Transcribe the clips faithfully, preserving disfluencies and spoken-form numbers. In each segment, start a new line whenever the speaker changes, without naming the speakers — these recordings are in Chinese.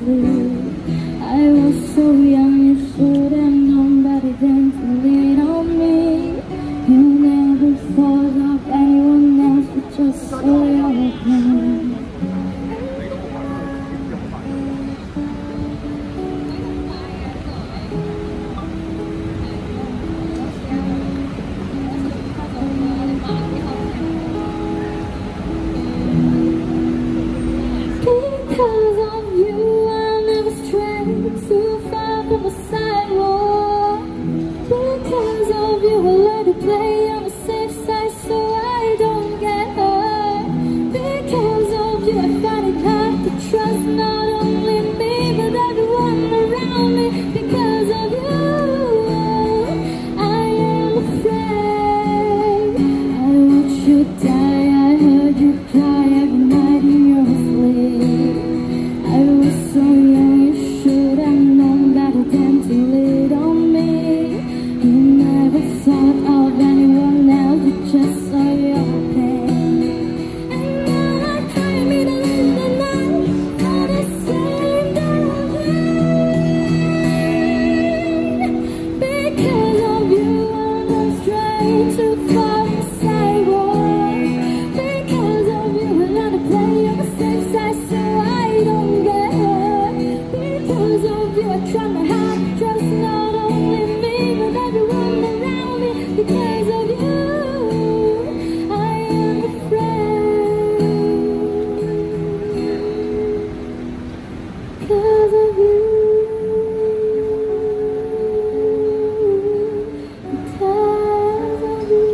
I was so young, you should have known better than to lean on me. You never thought of anyone else but just so young. Because of you, I never strayed too far from the sidewalk. Because of you, I learned to play on the safe side so I don't get hurt. Because of you, I find it hard to trust not only me but everyone around me. Because of you, I am afraid. I watched you die, I heard you cry every night in your sleep. I was so young, you should have known better than to lean on me. You never thought of anyone else, you just saw your pain. And now I cry me to live the night for the same day. Because of you, I went straight too far from the sidewalk. Because of you, I learned to play on the safe side so I don't get hurt. Because of you, I try my hard to trust not only me but everyone around me. Because of you, I am afraid. Because of you, because of you.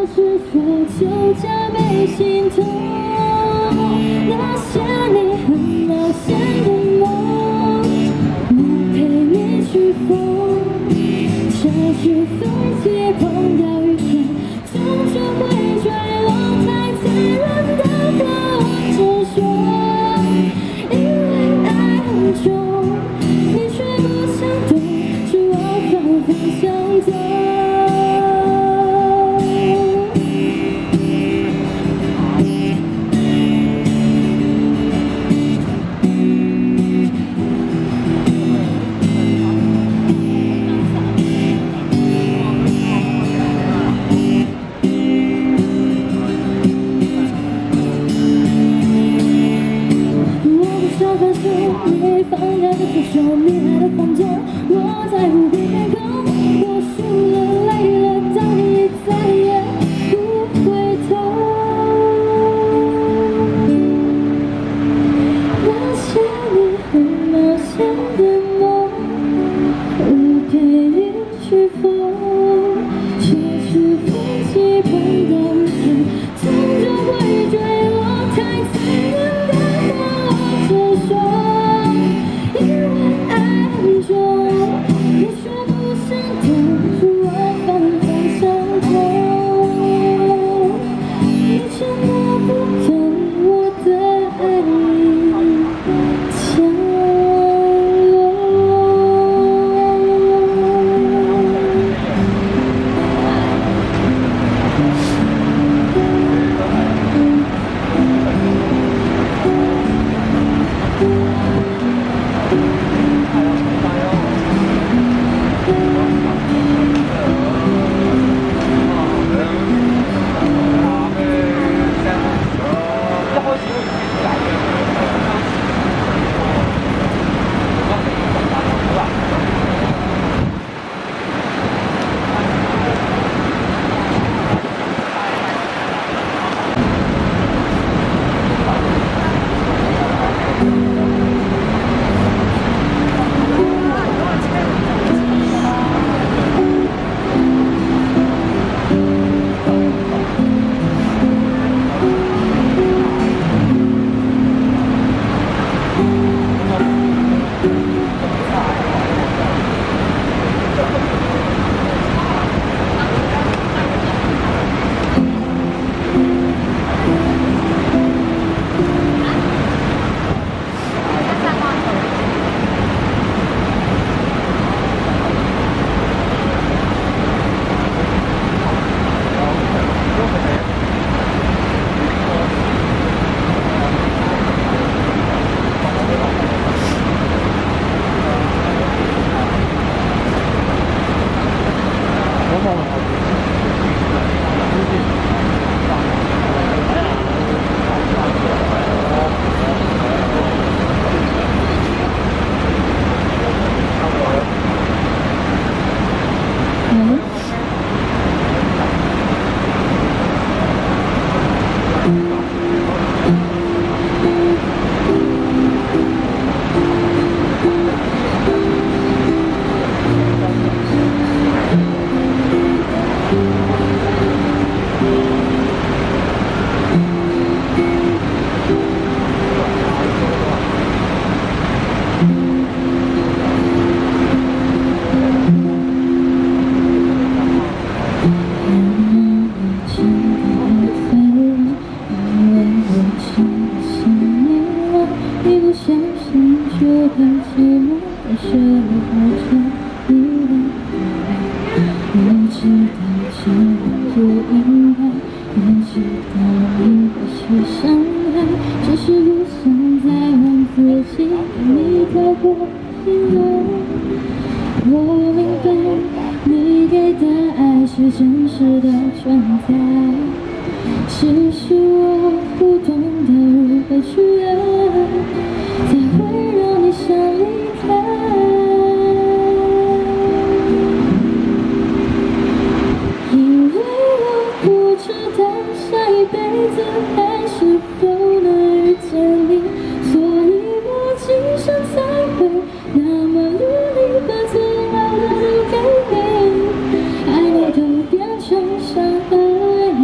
我是说就加倍心痛。那些你很冒险的梦，我陪你去疯，这是风起碰到雨天，终究会坠落。太残忍的话我直说，因为爱很重，你却不想懂，是我反方向走。 你放开的左手，你爱的放纵，我在无比开口，我输了，累了，但你再也不回头。那些你很冒险的梦，我陪你去疯，却是风起碰到雨天，终究会坠落。太残忍的话，我直说。 你却不想懂，是我反方向走。你沉默不懂我的爱已降落。爱你都变成伤痕。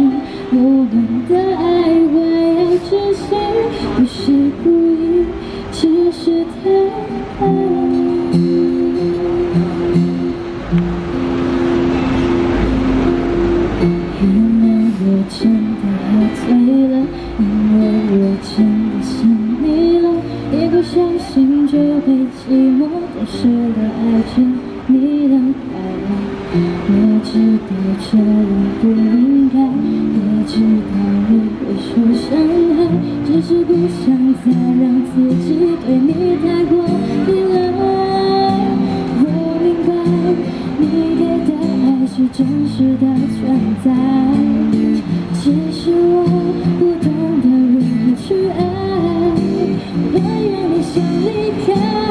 因为我真的喝醉了，因为我真的想你了，一不小心就被寂寞打湿了爱着你的快乐。我知道这样不应该，也知道你会受伤害，只是不想再让自己对你太过依赖。我明白你给的爱是真实的存在，只是我不懂得如何去爱，会让你想离开。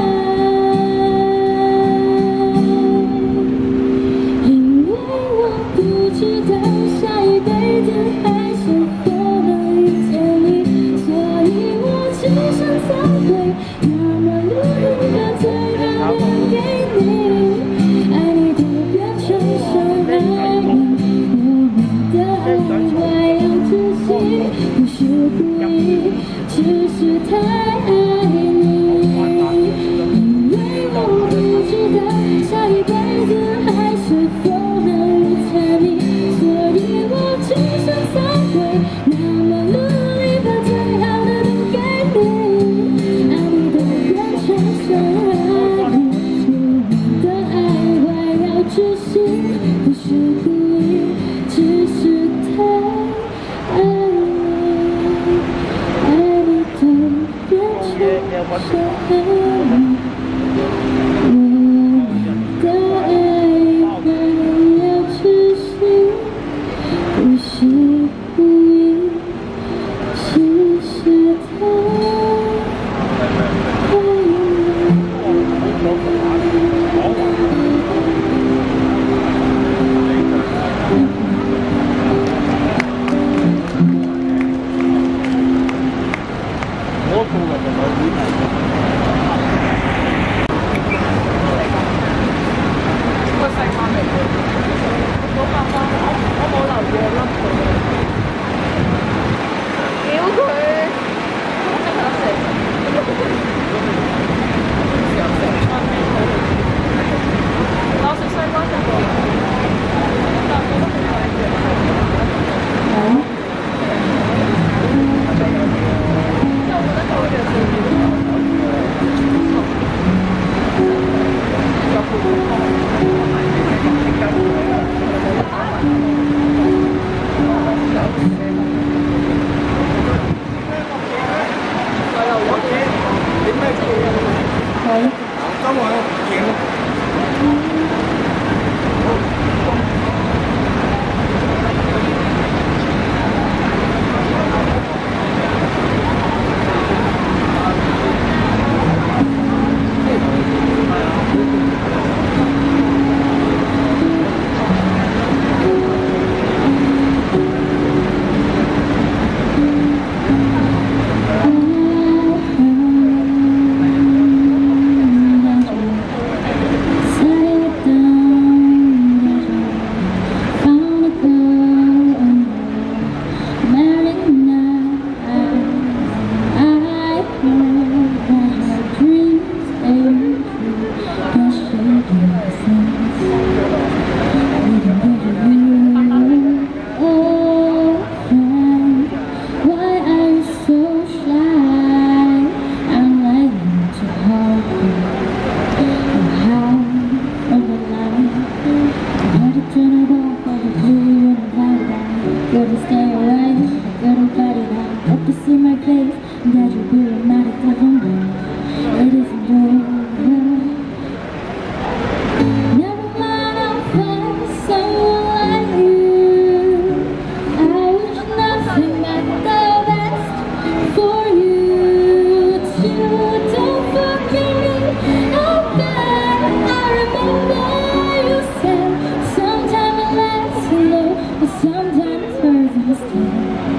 因为我不知道下一辈子还是否能遇见你，所以我只想才会那么努力把最好的给你，爱你都变成伤害你。我们的爱快要窒息，不是故意，只是太爱你。因为我不知道下一辈子还是否能遇见你，所以我只想才会那么努力把最好的都给你，爱你都变成伤害你。我们的爱快要窒息，不是故意，只是太爱你，爱你都变成伤害你。我们的爱快要窒息，不是故意，只是太爱你。Sometimes hurts instead.